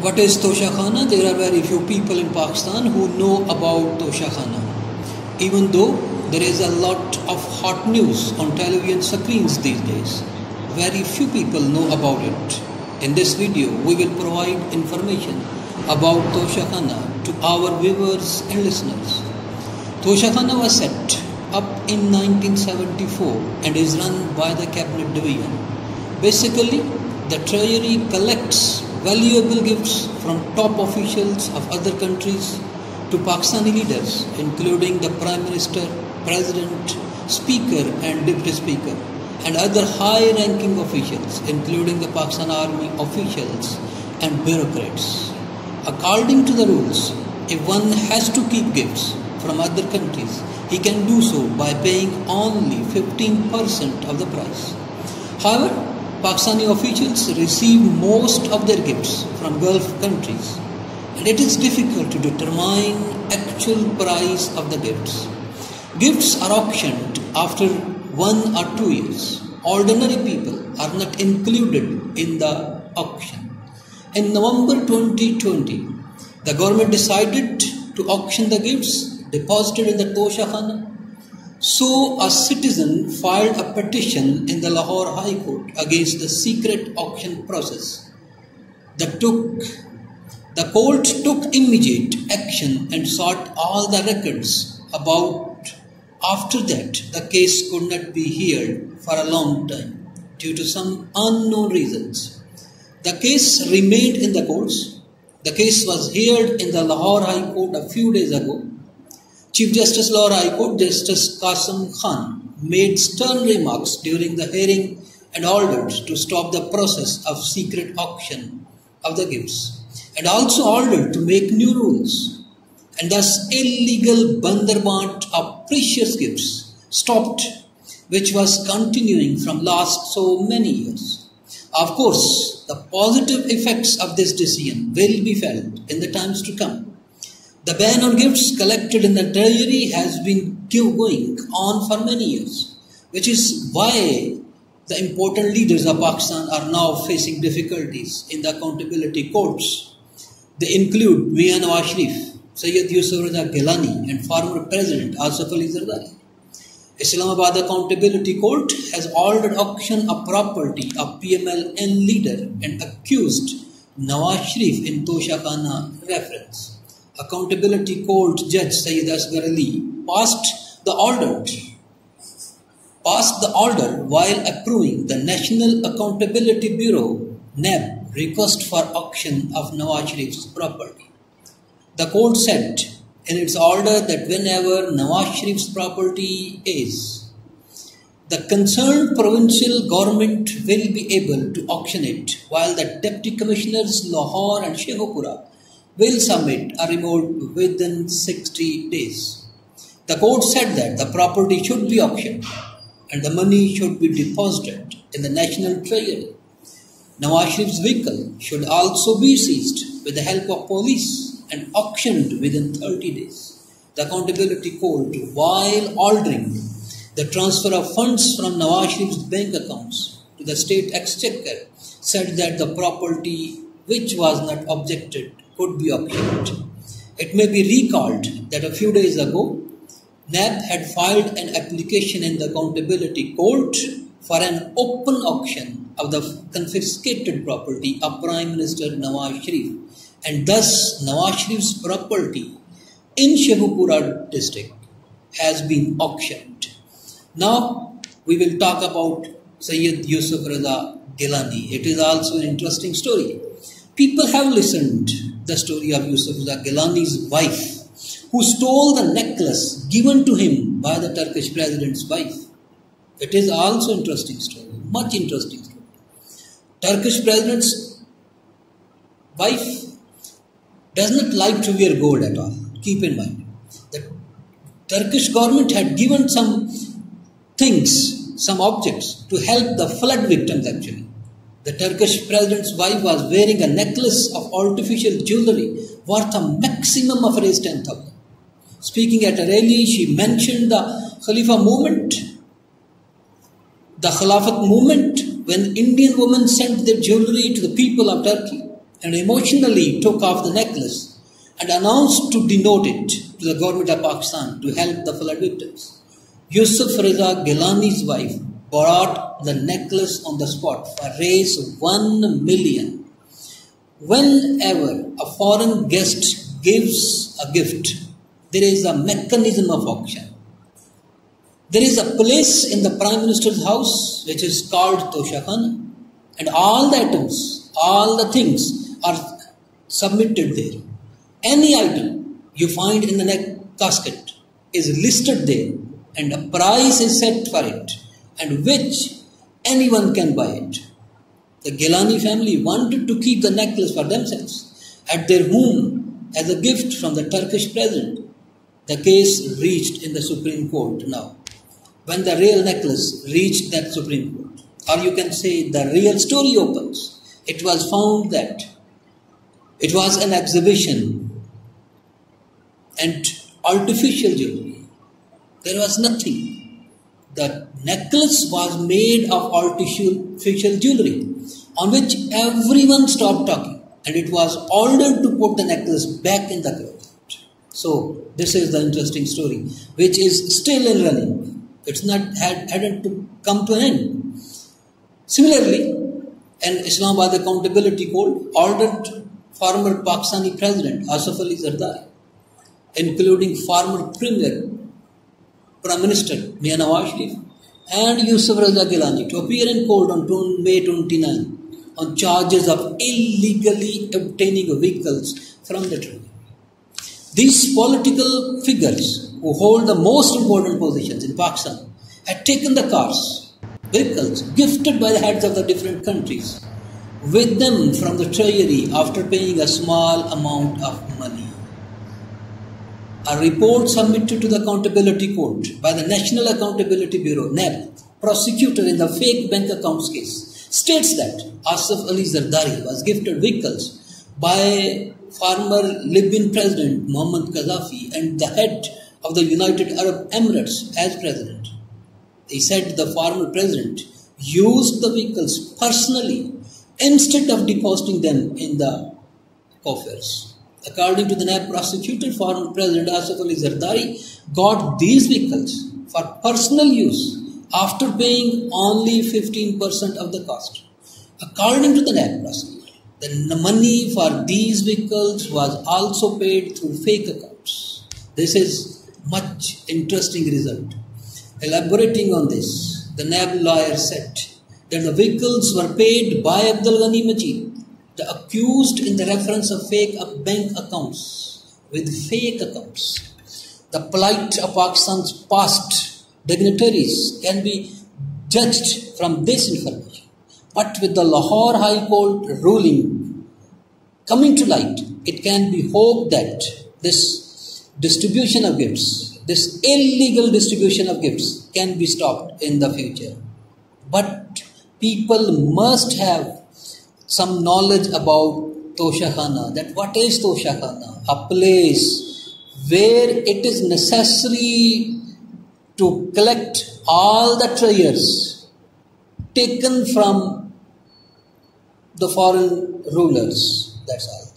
What is Toshakhana? There are very few people in Pakistan who know about Toshakhana. Even though there is a lot of hot news on television screens these days, very few people know about it. In this video, we will provide information about Toshakhana to our viewers and listeners. Toshakhana was set up in 1974 and is run by the Cabinet Division. Basically, the Treasury collects valuable gifts from top officials of other countries to Pakistani leaders, including the Prime Minister, President, Speaker and Deputy Speaker, and other high-ranking officials, including the Pakistan Army officials and bureaucrats. According to the rules, if one has to keep gifts from other countries, he can do so by paying only 15% of the price. However, Pakistani officials receive most of their gifts from Gulf countries, and it is difficult to determine actual price of the gifts. Gifts are auctioned after 1 or 2 years. Ordinary people are not included in the auction. In November 2020, the government decided to auction the gifts deposited in the Toshakhana. So, a citizen filed a petition in the Lahore High Court against the secret auction process. The court took immediate action and sought all the records about. After that, the case could not be heard for a long time due to some unknown reasons. The case remained in the courts. The case was heard in the Lahore High Court a few days ago. Chief Justice Lahore High Court Justice Qasim Khan made stern remarks during the hearing and ordered to stop the process of secret auction of the gifts, and also ordered to make new rules, and thus illegal bandarbant of precious gifts stopped, which was continuing from last so many years. Of course, the positive effects of this decision will be felt in the times to come. The ban on gifts collected in the Treasury has been going on for many years, which is why the important leaders of Pakistan are now facing difficulties in the accountability courts. They include Mian Nawaz Sharif, Sayyid Yusuf Raza Gilani and former President Asif Ali Zardari. Islamabad Accountability Court has ordered auction of property of PMLN leader and accused Nawaz Sharif in Toshakhana reference. Accountability Court Judge Sayyid Asghar Ali passed the order while approving the National Accountability Bureau (NAB) request for auction of Nawaz Sharif's property. The court said in its order that whenever Nawaz Sharif's property is, the concerned provincial government will be able to auction it, while the Deputy Commissioners Lahore and Sheikhupura will submit a report within 60 days. The court said that the property should be auctioned and the money should be deposited in the National Treasury. Nawaz Sharif's vehicle should also be seized with the help of police and auctioned within 30 days. The Accountability Court, while ordering the transfer of funds from Nawaz Sharif's bank accounts to the state exchequer, said that the property which was not objected could be auctioned. It may be recalled that a few days ago, NAB had filed an application in the Accountability Court for an open auction of the confiscated property of Prime Minister Nawaz Sharif, and thus Nawaz Sharif's property in Sheikhupura district has been auctioned. Now we will talk about Sayyid Yusuf Raza Gilani. It is also an interesting story. People have listened the story of Yusuf Raza Gilani's wife, who stole the necklace given to him by the Turkish president's wife. It is also an interesting story, much interesting story. Turkish president's wife does not like to wear gold at all. Keep in mind, the Turkish government had given some things, some objects to help the flood victims actually. The Turkish president's wife was wearing a necklace of artificial jewelry worth a maximum of Rs 10,000. Speaking at a rally, she mentioned the Khalifa movement, the Khilafat movement, when Indian women sent their jewelry to the people of Turkey and emotionally took off the necklace and announced to denote it to the government of Pakistan to help the flood victims. Yusuf Reza Gilani's wife bought the necklace on the spot for raise 1 million. Whenever a foreign guest gives a gift, there is a mechanism of auction. There is a place in the Prime Minister's house which is called Tosha Khana, and all the items, all the things are submitted there. Any item you find in the neck casket is listed there, and a price is set for it, and which anyone can buy it. The Gilani family wanted to keep the necklace for themselves at their home as a gift from the Turkish president. The case reached in the Supreme Court now. When the real necklace reached that Supreme Court, or you can say the real story opens, it was found that it was an exhibition and artificial jewelry. There was nothing. The necklace was made of artificial jewelry on which everyone stopped talking, and it was ordered to put the necklace back in the closet. So this is the interesting story, which is still in running. It's not hadn't to come to an end. Similarly, an Islamabad Accountability Code ordered former Pakistani President Asif Ali Zardari, including former Prime Minister Mian Nawaz Sharif and Yusuf Reza Gilani, to appear in court on May 29 on charges of illegally obtaining vehicles from the Treasury. These political figures who hold the most important positions in Pakistan had taken the cars, vehicles gifted by the heads of the different countries with them from the treasury after paying a small amount of money. A report submitted to the Accountability Court by the National Accountability Bureau, NAB, prosecutor in the fake bank accounts case, states that Asif Ali Zardari was gifted vehicles by former Libyan President Muammar Gaddafi and the head of the United Arab Emirates as president. He said the former president used the vehicles personally instead of depositing them in the coffers. According to the NAB prosecutor, former President Asif Ali Zardari got these vehicles for personal use after paying only 15% of the cost. According to the NAB prosecutor, the money for these vehicles was also paid through fake accounts. This is much interesting result. Elaborating on this, the NAB lawyer said that the vehicles were paid by Abdul Ghani Majid, the accused, in the reference of fake bank accounts with fake accounts. The plight of Pakistan's past dignitaries can be judged from this information. But with the Lahore High Court ruling coming to light, it can be hoped that this distribution of gifts, this illegal distribution of gifts, can be stopped in the future. But people must have some knowledge about Tosha Khana, that what is Tosha Khana? A place where it is necessary to collect all the treasures taken from the foreign rulers. That's all.